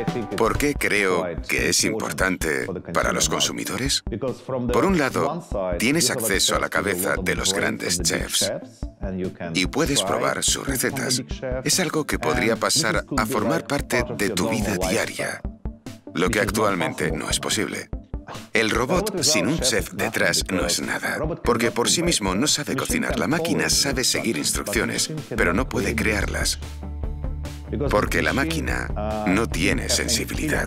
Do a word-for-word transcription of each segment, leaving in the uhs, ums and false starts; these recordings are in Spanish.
¿Por qué creo que es importante para los consumidores? Por un lado, tienes acceso a la cabeza de los grandes chefs y puedes probar sus recetas. Es algo que podría pasar a formar parte de tu vida diaria, lo que actualmente no es posible. El robot sin un chef detrás no es nada, porque por sí mismo no sabe cocinar. La máquina sabe seguir instrucciones, pero no puede crearlas, porque la máquina no tiene sensibilidad.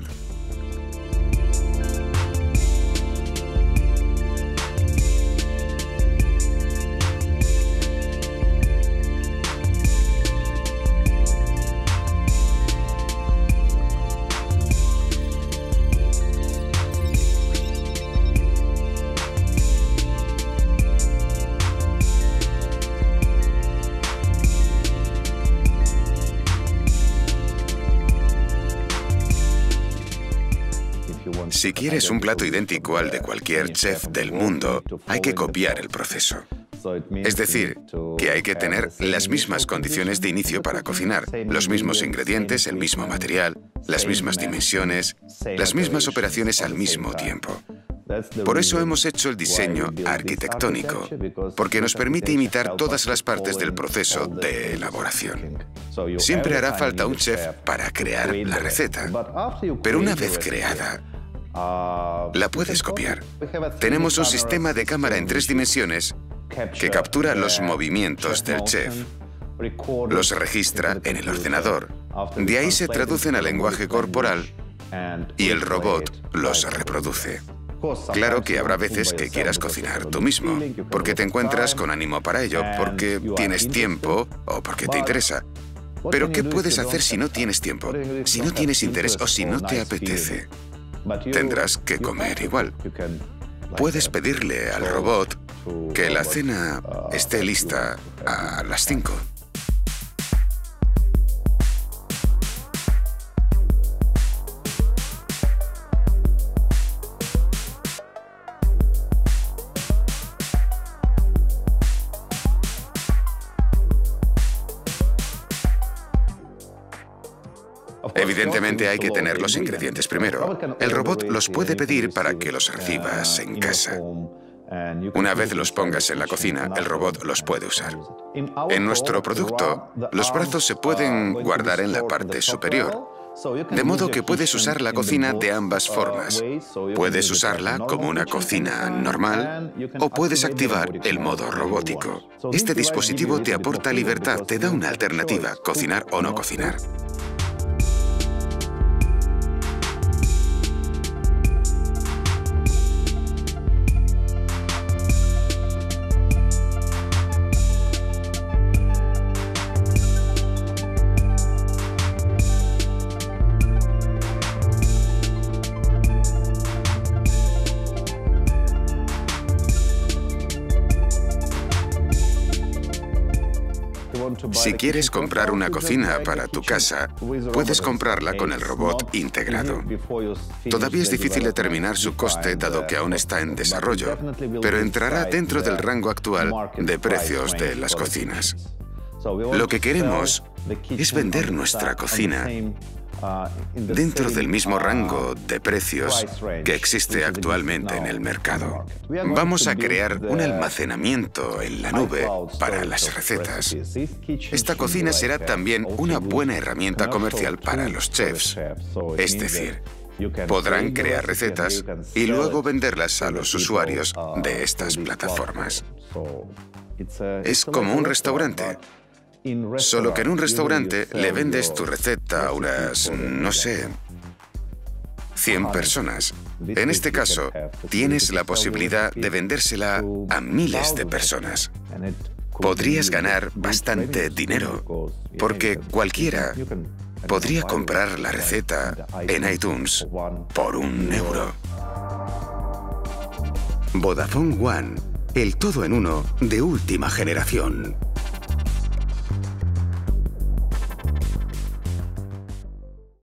Si quieres un plato idéntico al de cualquier chef del mundo, hay que copiar el proceso. Es decir, que hay que tener las mismas condiciones de inicio para cocinar, los mismos ingredientes, el mismo material, las mismas dimensiones, las mismas operaciones al mismo tiempo. Por eso hemos hecho el diseño arquitectónico, porque nos permite imitar todas las partes del proceso de elaboración. Siempre hará falta un chef para crear la receta, pero una vez creada, la puedes copiar. Tenemos un sistema de cámara en tres dimensiones que captura los movimientos del chef, los registra en el ordenador, de ahí se traducen al lenguaje corporal y el robot los reproduce. Claro que habrá veces que quieras cocinar tú mismo, porque te encuentras con ánimo para ello, porque tienes tiempo o porque te interesa. Pero ¿qué puedes hacer si no tienes tiempo, si no tienes interés o si no te apetece? Tendrás que comer igual. Puedes pedirle al robot que la cena esté lista a las cinco. Evidentemente hay que tener los ingredientes primero. El robot los puede pedir para que los recibas en casa. Una vez los pongas en la cocina, el robot los puede usar. En nuestro producto, los brazos se pueden guardar en la parte superior, de modo que puedes usar la cocina de ambas formas. Puedes usarla como una cocina normal o puedes activar el modo robótico. Este dispositivo te aporta libertad, te da una alternativa, cocinar o no cocinar. Si quieres comprar una cocina para tu casa, puedes comprarla con el robot integrado. Todavía es difícil determinar su coste, dado que aún está en desarrollo, pero entrará dentro del rango actual de precios de las cocinas. Lo que queremos es vender nuestra cocina dentro del mismo rango de precios que existe actualmente en el mercado. Vamos a crear un almacenamiento en la nube para las recetas. Esta cocina será también una buena herramienta comercial para los chefs. Es decir, podrán crear recetas y luego venderlas a los usuarios de estas plataformas. Es como un restaurante. Solo que en un restaurante le vendes tu receta a unas, no sé, cien personas. En este caso, tienes la posibilidad de vendérsela a miles de personas. Podrías ganar bastante dinero, porque cualquiera podría comprar la receta en iTunes por un euro. Vodafone One, el todo en uno de última generación.